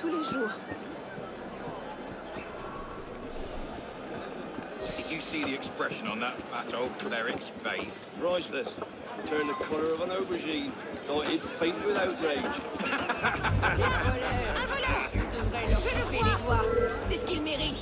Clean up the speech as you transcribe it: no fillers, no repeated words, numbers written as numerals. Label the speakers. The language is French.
Speaker 1: tous les jours.
Speaker 2: Did you see the expression on that fat old cleric's face?
Speaker 3: Priceless. Turned the colour of an aubergine. Thought he'd faint with outrage.
Speaker 1: Un voleur! Je devrais leur lever les doigts. C'est ce qu'il mérite.